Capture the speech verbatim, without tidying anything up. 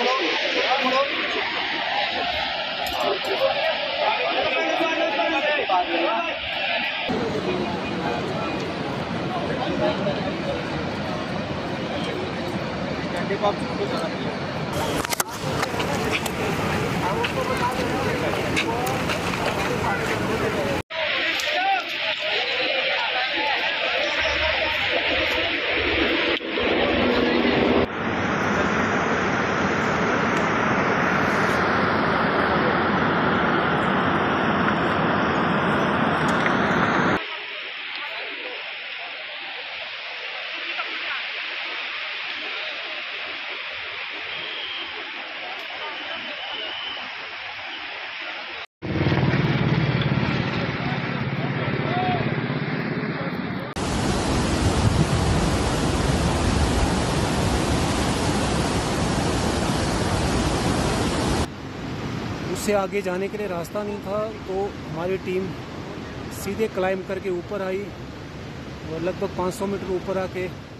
उससे आगे जाने के लिए रास्ता नहीं था, तो हमारी टीम सीधे क्लाइंब करके ऊपर आई और लगभग पाँच सौ मीटर ऊपर आके